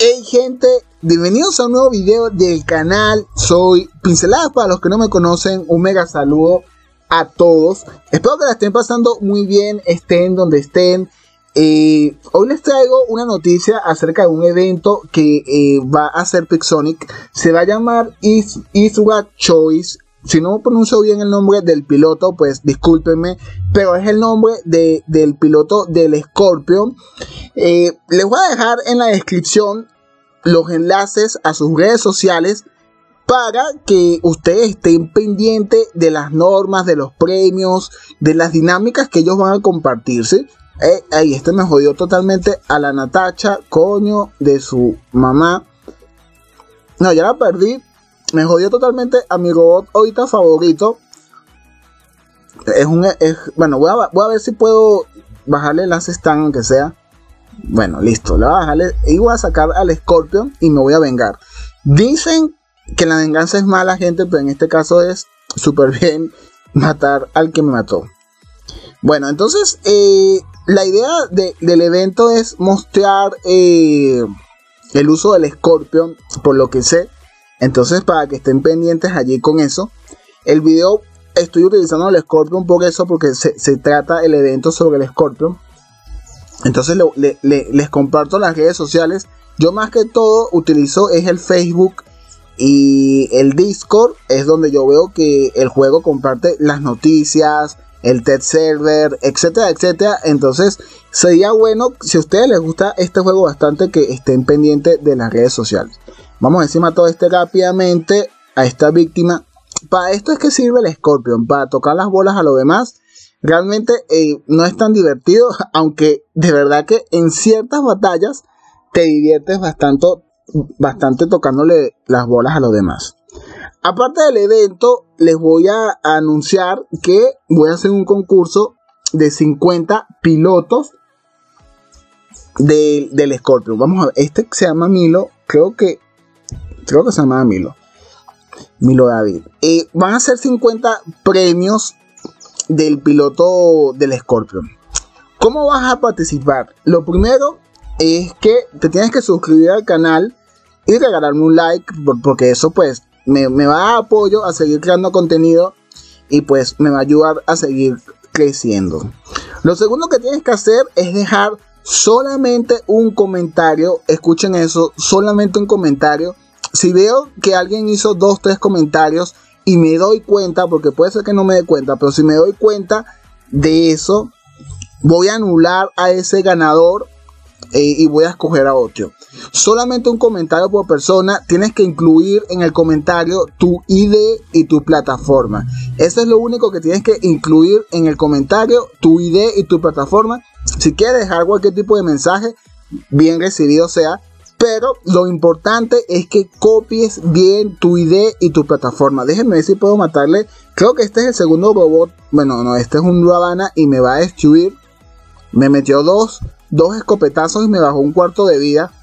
Hey gente, bienvenidos a un nuevo video del canal. Soy Pinceladas para los que no me conocen. Un mega saludo a todos. Espero que la estén pasando muy bien, estén donde estén. Hoy les traigo una noticia acerca de un evento que va a hacer Pixonic. Se va a llamar Izuga Choice. Si no pronuncio bien el nombre del piloto, pues discúlpenme, pero es el nombre del piloto del Scorpion. Les voy a dejar en la descripción los enlaces a sus redes sociales para que ustedes estén pendientes de las normas, de los premios, de las dinámicas que ellos van a compartirse. Ahí me jodió totalmente a la Natacha, coño de su mamá. No, ya la perdí. Me jodió totalmente a mi robot ahorita favorito. Bueno, voy a ver si puedo bajarle las stand, aunque sea. Bueno, listo. Le voy a bajarle y voy a sacar al Scorpion y me voy a vengar. Dicen que la venganza es mala, gente, pero en este caso es súper bien matar al que me mató. Bueno, entonces la idea del evento es mostrar el uso del Scorpion, por lo que sé. Entonces, para que estén pendientes allí con eso. El video estoy utilizando el Scorpion por eso, porque se trata el evento sobre el Scorpion. Entonces les comparto las redes sociales. Yo más que todo utilizo es el Facebook y el Discord. Es donde yo veo que el juego comparte las noticias, el test server, etcétera, etcétera. Entonces sería bueno, si a ustedes les gusta este juego bastante, que estén pendientes de las redes sociales. Vamos encima a todo rápidamente a esta víctima. Para esto es que sirve el Scorpion, para tocar las bolas a los demás. Realmente no es tan divertido, aunque de verdad que en ciertas batallas te diviertes bastante tocándole las bolas a los demás. Aparte del evento, les voy a anunciar que voy a hacer un concurso de 50 pilotos del Scorpion. Vamos a ver, este se llama Milo, creo que se llama Milo David. Van a ser 50 premios del piloto del Scorpion. ¿Cómo vas a participar? Lo primero es que te tienes que suscribir al canal y regalarme un like, porque eso pues me va a dar apoyo a seguir creando contenido y pues me va a ayudar a seguir creciendo. Lo segundo que tienes que hacer es dejar solamente un comentario. Escuchen eso, solamente un comentario. Si veo que alguien hizo 2-3 comentarios y me doy cuenta, porque puede ser que no me dé cuenta, pero si me doy cuenta de eso, voy a anular a ese ganador y voy a escoger a otro. Solamente un comentario por persona. Tienes que incluir en el comentario tu ID y tu plataforma. Eso es lo único que tienes que incluir en el comentario, tu ID y tu plataforma. Si quieres dejar cualquier tipo de mensaje, bien recibido sea. Pero lo importante es que copies bien tu ID y tu plataforma. Déjenme ver si puedo matarle. Creo que este es el segundo robot. Bueno, no, este es un Ravana y me va a destruir. Me metió dos escopetazos y me bajó un cuarto de vida.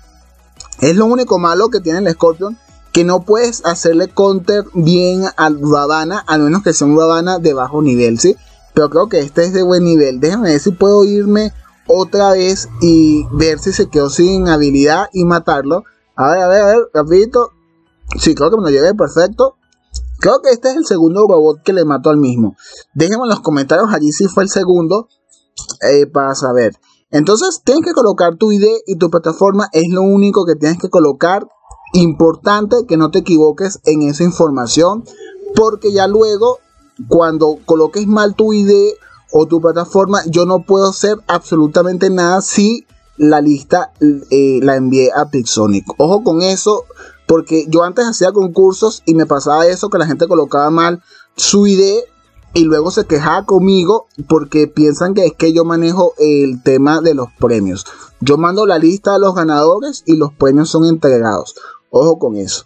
Es lo único malo que tiene el Scorpion, que no puedes hacerle counter bien al Ravana, al menos que sea un Ravana de bajo nivel, ¿sí? Pero creo que este es de buen nivel. Déjenme ver si puedo irme otra vez y ver si se quedó sin habilidad y matarlo. A ver, rapidito. Sí, creo que me lo llevé perfecto. Creo que este es el segundo robot que le mató al mismo. Déjenme en los comentarios allí si fue el segundo, para saber. Entonces tienes que colocar tu ID y tu plataforma. Es lo único que tienes que colocar. Importante que no te equivoques en esa información, porque ya luego, cuando coloques mal tu ID o tu plataforma, yo no puedo hacer absolutamente nada si la lista la envié a Pixonic. Ojo con eso, porque yo antes hacía concursos y me pasaba eso, que la gente colocaba mal su ID y luego se quejaba conmigo porque piensan que es que yo manejo el tema de los premios. Yo mando la lista de los ganadores y los premios son entregados. Ojo con eso.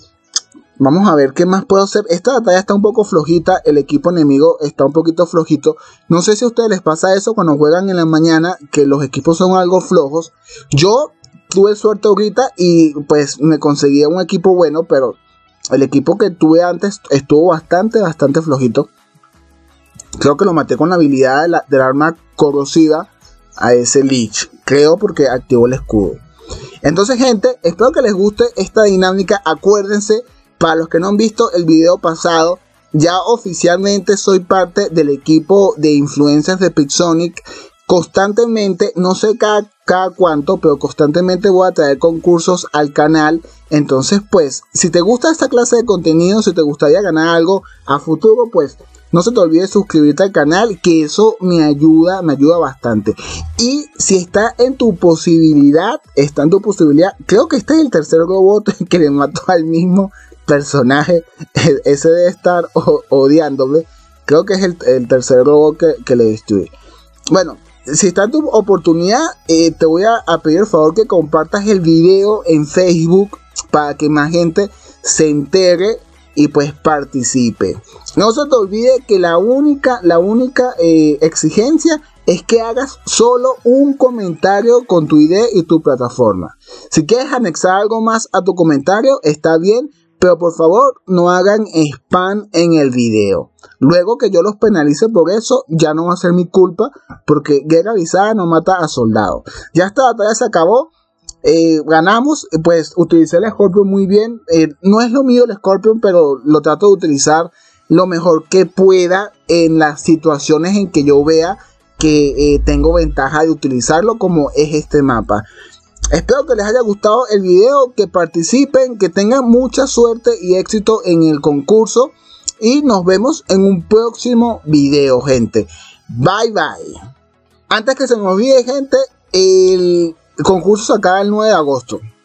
Vamos a ver qué más puedo hacer. Esta batalla está un poco flojita. El equipo enemigo está un poquito flojito. No sé si a ustedes les pasa eso cuando juegan en la mañana, que los equipos son algo flojos. Yo tuve suerte ahorita y pues me conseguí un equipo bueno, pero el equipo que tuve antes estuvo bastante flojito. Creo que lo maté con la habilidad del arma corrosiva a ese Lich. Creo, porque activó el escudo. Entonces, gente, espero que les guste esta dinámica. Acuérdense, para los que no han visto el video pasado, ya oficialmente soy parte del equipo de influencers de Pixonic. Constantemente, no sé cada cuánto, pero constantemente voy a traer concursos al canal. Entonces, pues, si te gusta esta clase de contenido, si te gustaría ganar algo a futuro, pues no se te olvide suscribirte al canal, que eso me ayuda bastante. Y si está en tu posibilidad, creo que este es el tercer robot que le mató al mismo personaje. Ese debe estar odiándome. Creo que es el tercer robot que le destruí. Bueno, si está en tu oportunidad, te voy a pedir el favor que compartas el video en Facebook para que más gente se entere y pues participe. No se te olvide que la única exigencia es que hagas solo un comentario con tu ID y tu plataforma. Si quieres anexar algo más a tu comentario, está bien, pero por favor no hagan spam en el video. Luego que yo los penalice por eso, ya no va a ser mi culpa, porque guerra avisada no mata a soldado. Ya esta batalla se acabó. Ganamos, pues utilicé el Scorpion muy bien. No es lo mío el Scorpion, pero lo trato de utilizar lo mejor que pueda en las situaciones en que yo vea que tengo ventaja de utilizarlo, como es este mapa. Espero que les haya gustado el video, que participen, que tengan mucha suerte y éxito en el concurso. Y nos vemos en un próximo video, gente. Bye, bye. Antes que se me olvide, gente, el concurso se acaba el 9 de agosto.